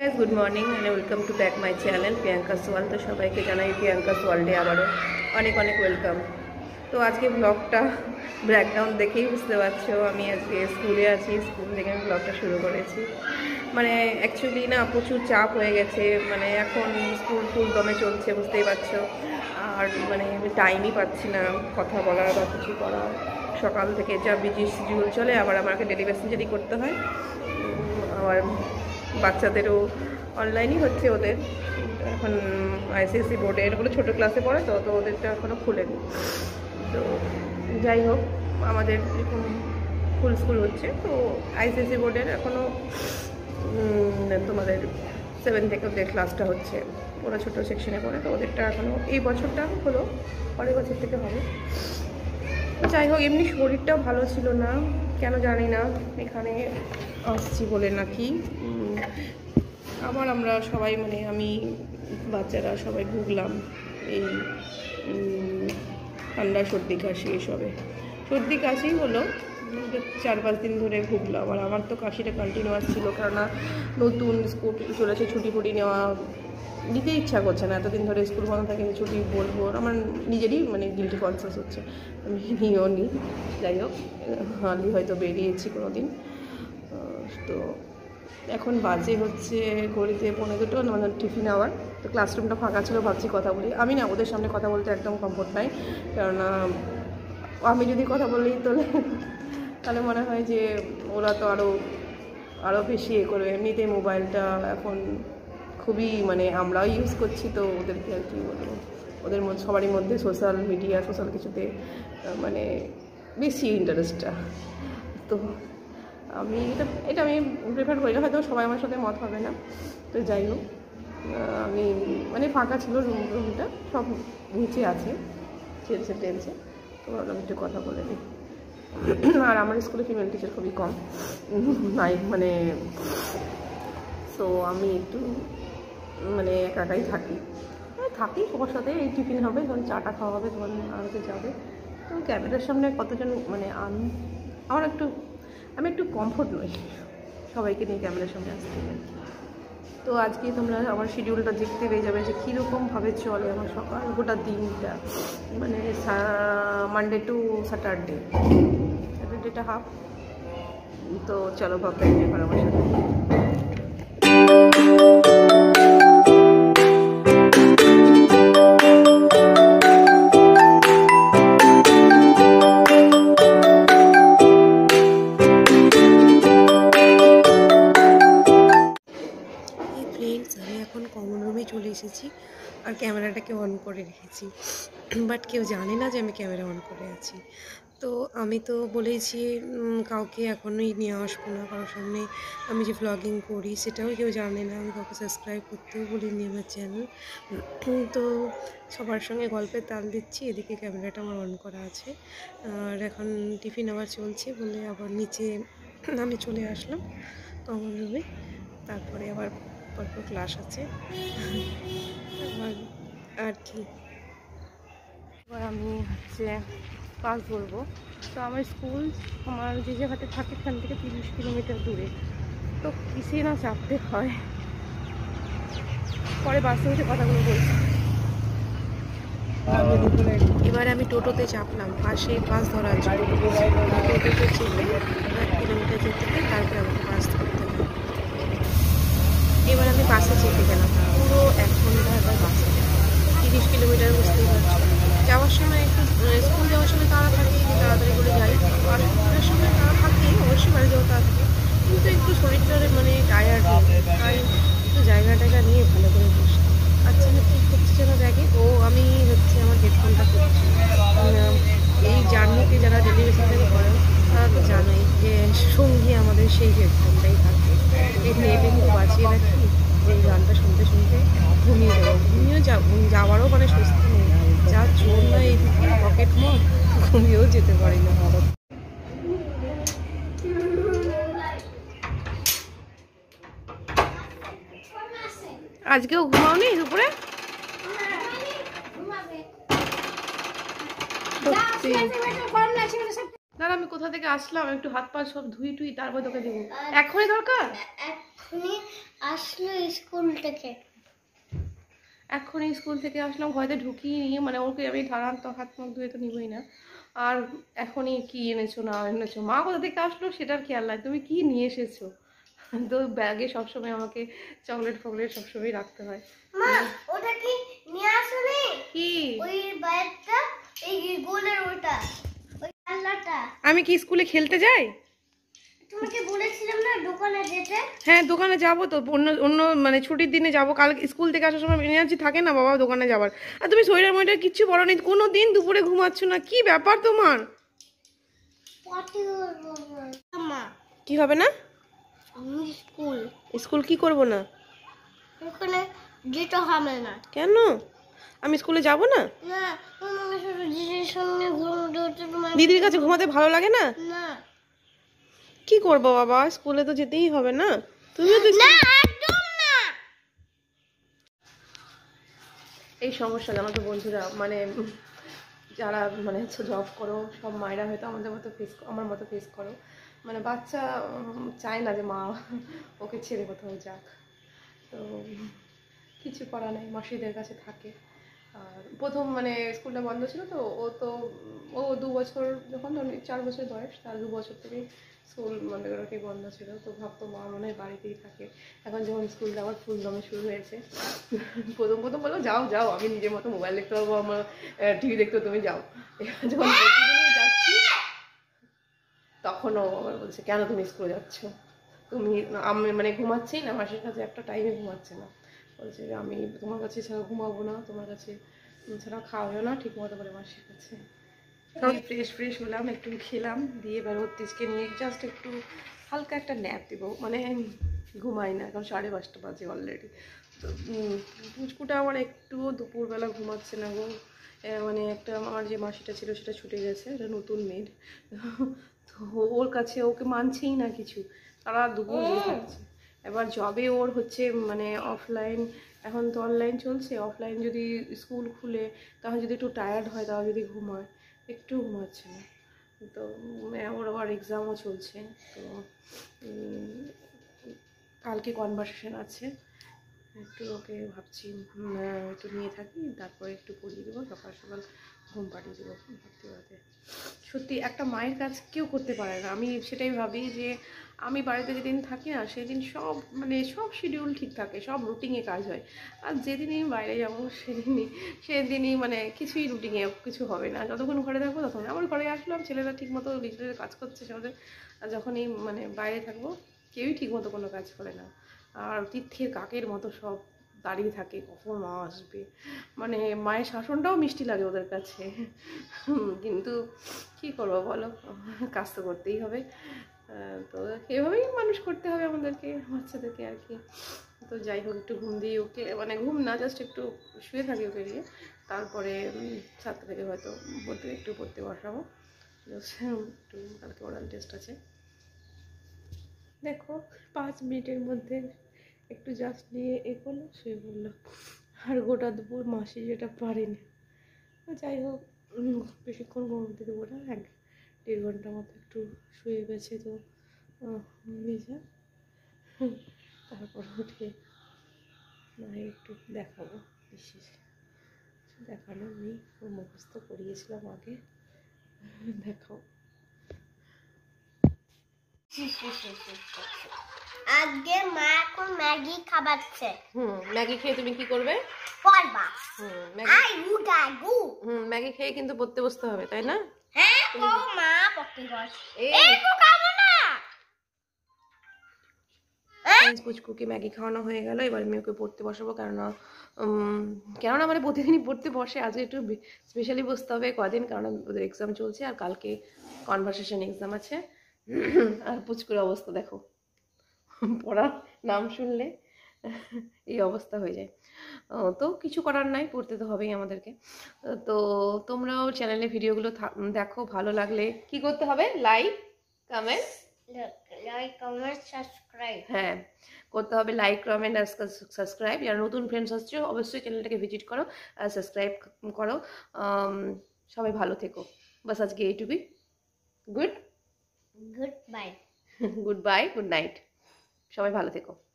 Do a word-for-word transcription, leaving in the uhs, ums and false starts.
guys, good morning and welcome to back my channel pianka's world। তো সবাইকে জানাই pianka's world-এ আবারও অনেক অনেক ওয়েলকাম। তো আজকে ব্লগটা ব্যাকগ্রাউন্ড দেখেই বুঝতে পারছো আমি আজকে স্কুলে আছি। স্কুল থেকে আমি ব্লগটা শুরু করেছি। মানে অ্যাকচুয়ালি না প্রচুর চাপ হয়ে গেছে, মানে এখন স্কুল ফুল দমে চলছে বুঝতেই পারছো। আর মানে আমি টাইমই পাচ্ছি না কথা বলার বা কিছু করার। সকাল থেকে যা বিজি শিডিউল চলে, আবার আমাকে ডেলি মেসেঞ্জারি করতে হয়। আবার বাচ্চাদেরও অনলাইনই হচ্ছে ওদের। এখন আইসিএসসি বোর্ডে এগুলো ছোটো ক্লাসে পড়ে, তো তো ওদেরটা এখনও খুলেনি। তো যাই হোক, আমাদের এখন ফুল স্কুল হচ্ছে। তো আইসিএসসি বোর্ডের এখনও তোমাদের সেভেন থেকে ওদের ক্লাসটা হচ্ছে। ওরা ছোটো সেকশনে পড়ে, তো ওদেরটা এখনও এই বছরটা হলো, পরের বছর থেকে হবে। যাই হোক, এমনি শরীরটাও ভালো ছিল না, কেন জানি না। এখানে আসছি বলে নাকি আবার আমরা সবাই মানে আমি বাচ্চারা সবাই ভুগলাম এই ঠান্ডা সর্দি কাশি এসবে। সর্দি কাশি হলো চার পাঁচ দিন ধরে ভুগলাম। আর আমার তো কাশিটা কন্টিনিউয়াস ছিল, কেননা নতুন স্কুল চলেছে, ছুটি ফুটি নেওয়া নিতে ইচ্ছা করছে না। এতদিন ধরে স্কুল বন্ধ থাকে, ছুটি বলবো, আমার নিজেরই মানে গিল্টি কনসিয়াস হচ্ছে, আমি নিয়েও নিই। যাই হোক, হালি হয়তো বেরিয়েছি কোনো দিন। তো এখন বাজে হচ্ছে ঘড়িতে পৌনে দুটো, মানে টিফিন আওয়ার। তো ক্লাসরুমটা ফাঁকা ছিল, ভাবছি কথা বলি। আমি না ওদের সামনে কথা বলতে একদম কমফোর্ট পাই, কেননা আমি যদি কথা বলি তোলে তাহলে মনে হয় যে ওরা তো আরও আরও বেশি এ করবে। এমনিতেই মোবাইলটা এখন খুবই মানে আমরাও ইউজ করছি, তো ওদেরকে আর কি বলবো, ওদের মধ্যে সবারই মধ্যে সোশ্যাল মিডিয়া সোশ্যাল কিছুতে মানে বেশি ইন্টারেস্টটা। তো আমি এটা এটা আমি প্রেফার করি না, হয়তো সবাই আমার সাথে মত হবে না। তো যাই হোক, আমি মানে ফাঁকা ছিল রুম রুমটা, সব নিচে আছে, চেলছে টেলছে, তো ভাবলাম একটু কথা বলে নিই। আর আমার স্কুলে ফিমেল টিচার খুবই কম নাই, মানে সো আমি একটু মানে একা একাই থাকি থাকি সবার সাথে। এই টিফিন হবে, যখন চাটা খাওয়া হবে তখন আনতে যাবে। তো ক্যামেরার সামনে কতজন মানে আন আমার একটু আমি একটু কমফোর্ট নই সবাইকে নিয়ে ক্যামেরার সামনে আসতে। তো আজকে তোমরা আমার শিডিউলটা দেখতে পেয়ে যাবে যে কীরকমভাবে চলে আমার সকাল গোটা দিনটা, মানে মানডে টু স্যাটারডে, স্যাটারডেটা হাফ। তো চলো ভাবতে এনজয় করো আমার সাথে। আমি এখন কমন রুমে চলে এসেছি আর ক্যামেরাটাকে অন করে রেখেছি, বাট কেউ জানে না যে আমি ক্যামেরা অন করে আছি। তো আমি তো বলেছি কাউকে এখনই নিয়ে আসবো না কারোর সামনে, আমি যে ভ্লগিং করি সেটাও কেউ জানে না, আমি কাউকে সাবস্ক্রাইব করতেও বলিনি আমার চ্যানেল। তো সবার সঙ্গে গল্পের তাল দিচ্ছি, এদিকে ক্যামেরাটা আমার অন করা আছে। আর এখন টিফিন আবার চলছে বলে আবার নিচে আমি চলে আসলাম কমন রুমে। তারপরে আবার পরপর ক্লাস আছে আর আর কি। এবার আমি হচ্ছে পাস বলবো। তো আমার স্কুল আমার যে জায়গাতে থাকে এখান থেকে তিরিশ কিলোমিটার দূরে, তো কিসে না চাপতে হয়। পরে বাসে উঠে কথাগুলো বলছি। এবার আমি টোটোতে চাপলাম, পাশে বাস ধরার জন্য। টোটোতে চেপে এক কিলোমিটার যেতে হয়, তারপরে আমাকে বাস ধরতে হয়। এবার আমি বাসে চেপে গেলাম, পুরো এক ঘন্টা এবার বাসে তিরিশ কিলোমিটার, বুঝতেই পারছি। যাওয়ার সময় একটু স্কুল যাওয়ার সময় তাড়া থাকে, তাড়াতাড়ি করে যাই। বাসের সময় তাড়া থাকে, অবশ্যই বাড়ি যাওয়া তাড়া থাকে, কিন্তু একটু শরীরটা মানে টায়ার্ড হয়ে যায়, তাই একটু জায়গা টায়গা নিয়ে ভালো করে বসি। আচ্ছা আমি কী করছি যেন ব্যাগে, ও আমি হচ্ছে আমার হেডফোনটা করছি। এই জার্নিতে যারা ডেলি বেসিস থেকে করেন তারা তো জানোই যে সঙ্গী আমাদের সেই হেডফোনটাই থাকে। এই নেটে কিন্তু বাঁচিয়ে রাখি যে এই গানটা শুনতে শুনতে ঘুমিয়ে যাবো, ঘুমিয়েও যাওয়ারও মানে স্বস্তি নেই, যা চোর না এইদিকে পকেট মত, ঘুমিয়েও যেতে পারি না। আজকেও ঘুমাওনি দুপুরে? দাঁড়া, আমি কোথা থেকে আসলাম, একটু হাত পা সব ধুই টুই তারপর তোকে দেবো। এখনই দরকার? আসলো স্কুল থেকে, এখন স্কুল থেকে আসলাম, হয়তো ঢুকিয়ে নিয়ে মানে ওকে আমি ধারান তো হাত মুখ ধুয়ে তো নিবই না। আর এখনই কি এনেছো না এনেছো, মা কোথা থেকে আসলো সেটার খেয়াল নাই, তুমি কি নিয়ে এসেছো। তো ব্যাগে সবসময় আমাকে চকলেট ফকলেট সবসময় রাখতে হয়। মা ওটা কি নিয়ে আসলে? কি ওই ব্যাগটা, এই গোলের ওটা, ওই খেলনাটা। আমি কি স্কুলে খেলতে যাই? তোমাকে বলেছিলাম না দোকানে যেতে। হ্যাঁ দোকানে যাবো তো, অন্য অন্য মানে ছুটির দিনে যাবো। কাল স্কুল থেকে আসার সময় এনার্জি থাকে না বাবা দোকানে যাবার। আর তুমি শরীরের মধ্যে কিচ্ছু বলো নি, কোনো দিন দুপুরে ঘুমাচ্ছ না, কি ব্যাপার তোমার? মা কি হবে না? স্কুল স্কুল কি করব না? ওখানে যেতে হবে না। কেন? আমি স্কুলে যাব না? না, তোমার শুধু দিদির সঙ্গে ঘুমাতে হচ্ছে। তোমার দিদির কাছে ঘুমাতে ভালো লাগে না? না। কি করবো বাবা, স্কুলে তো যেতেই হবে না। তুমিও তো না, একদম না। এই সমস্যা জানো তো বন্ধুরা, মানে যারা মানে জব করো সব মায়েরা হয়তো আমাদের মতো ফেস, আমার মতো ফেস করো। মানে বাচ্চা চায় না যে মা ওকে ছেড়ে কোথাও যাক, তো কিছু করা নেই, মাসিদের কাছে থাকে। আর প্রথম মানে স্কুলটা বন্ধ ছিল তো, ও তো ও দু বছর যখন ধরুন চার বছর বয়স, তার দু বছর থেকে স্কুল মনে করো কি বন্ধ ছিল, তো ভাবতো মা মনে হয় বাড়িতেই থাকে। এখন যখন স্কুলটা আবার ফুল দমে শুরু হয়েছে, প্রথম প্রথম বলো যাও যাও, আমি নিজের মতো মোবাইল দেখতে পাবো, আমার টিভি দেখতে, তুমি যাও। যখন যাচ্ছি তখনও আবার বলছে কেন তুমি স্কুলে যাচ্ছ, তুমি আমি মানে ঘুমাচ্ছি না, মাসির কাছে একটা টাইমে ঘুমাচ্ছে না, বলছে যে আমি তোমার কাছে ছাড়া ঘুমাবো না, তোমার কাছে ছাড়া খাওয়াবো না ঠিক মতো করে মাসির কাছে। ফ্রেশ ফ্রেশ হলাম, একটু খেলাম, দিয়ে এবার অত্রিশকে নিয়ে জাস্ট একটু হালকা একটা ন্যাপ দেবো, মানে ঘুমাই না, এখন সাড়ে পাঁচটা বাজে অলরেডি। তো পুচকুটা আমার একটুও দুপুরবেলা ঘুমাচ্ছে না গো। মানে একটা আমার যে মাসিটা ছিল সেটা ছুটে গেছে, এটা নতুন মেড, তো ওর কাছে ওকে মানছেই না কিছু, তারা দুপুর জেগে থাকছে। এবার জবে ওর হচ্ছে মানে অফলাইন, এখন তো অনলাইন চলছে, অফলাইন যদি স্কুল খুলে তখন যদি একটু টায়ার্ড হয়, তাও যদি ঘুমায়, একটু ঘুমাচ্ছে না। তো ওর আবার এক্সামও চলছে, তো কালকে কনভারসেশন আছে, একটু ওকে ভাবছি একটু নিয়ে থাকি, তারপরে একটু পড়িয়ে দেবো, সকাল সকাল ঘুম পাঠিয়ে দেবো ভাবতে ভাবতে। সত্যি একটা মায়ের কাজ কেউ করতে পারে না, আমি সেটাই ভাবি যে আমি বাড়িতে যেদিন থাকি না সেদিন সব মানে সব শিডিউল ঠিক থাকে, সব রুটিনে কাজ হয়। আর যেদিনই বাইরে যাবো সেদিনই সেদিনই মানে কিছুই রুটিনে কিছু হবে না, যতক্ষণ ঘরে থাকবো ততক্ষণ। আমার ঘরে আসলাম, ছেলেরা ঠিক মতো নিজেদের কাজ করছে সমাজে, আর যখনই মানে বাইরে থাকবো কেউই ঠিক মতো কোনো কাজ করে না। আর তীর্থের কাকের মতো সব দাঁড়িয়ে থাকে কখন মা আসবে, মানে মায়ের শাসনটাও মিষ্টি লাগে ওদের কাছে। কিন্তু কি করবো বলো, কাজ তো করতেই হবে, তো এভাবেই মানুষ করতে হবে আমাদেরকে, বাচ্চাদেরকে আর কি। তো যাই হোক, একটু ঘুম দিয়ে ওকে, মানে ঘুম না জাস্ট একটু শুয়ে থাকি ওকে দিয়ে, তারপরে সাতটা থেকে হয়তো পড়তে একটু পড়তে বসাবো, একটু কালকে ওরাল টেস্ট আছে। দেখো পাঁচ মিনিটের মধ্যে একটু জাস্ট নিয়ে এ করলো, শুয়ে পড়লো, আর গোটা দুপুর মাসি যেটা পারেনি। যাই হোক বেশিক্ষণ ঘুমোতে দেবো না, এক দেড় ঘন্টার মতো একটু শুয়ে গেছে তো ভেজা, তারপর উঠে না একটু দেখাবো, বিশেষ দেখানো নেই, মুখস্থ করিয়েছিলাম আগে, দেখাও। আজকে মা এখন ম্যাগি খাবাচ্ছে। হুম ম্যাগি খেয়ে তুমি কি করবে? পড়বা। হুম আই উগা গু। হুম ম্যাগি খেয়ে কিন্তু পড়তে বসতে হবে, তাই না? হ্যাঁ ও মা পড়তে বস। এই কো খাবো না। পুচকুকে ম্যাগি খাওয়ানো হয়ে গেল, এবার আমি ওকে পড়তে বসাবো, কেননা কেননা মানে প্রতিদিনই পড়তে বসে, আজকে একটু স্পেশালি বসতে হবে কদিন, কারণ ওদের এক্সাম চলছে, আর কালকে কনভারসেশন এক্সাম আছে। আর পুচকুর অবস্থা দেখো, পড়ার নাম শুনলে এই অবস্থা হয়ে যায়। তো কিছু করার নাই, পড়তে তো হবেই আমাদেরকে। তো তোমরাও চ্যানেলে ভিডিওগুলো দেখো, ভালো লাগলে কি করতে হবে? Like comment like comment subscribe, হ্যাঁ করতে হবে, লাইক কমেন্ট আর সাবস্ক্রাইব। যারা নতুন ফ্রেন্ডস আসছো অবশ্যই চ্যানেলটাকে ভিজিট করো আর সাবস্ক্রাইব করো। সবাই ভালো থেকো, বাস আজকে এইটুকুই। Good good bye, good bye, good night, সবাই ভালো থেকো।